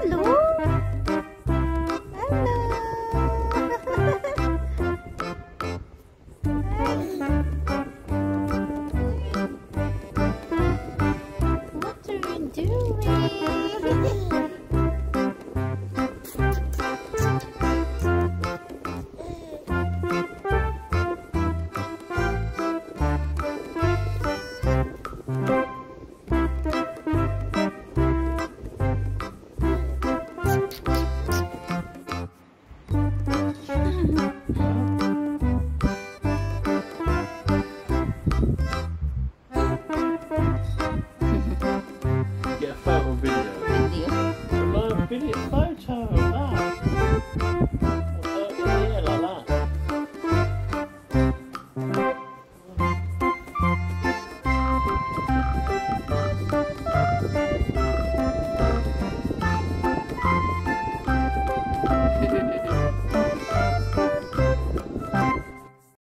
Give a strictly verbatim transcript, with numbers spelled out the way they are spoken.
Halo. Halo. What are you doing? Get a photo video. Video. No, video photo of that. A photo here like that.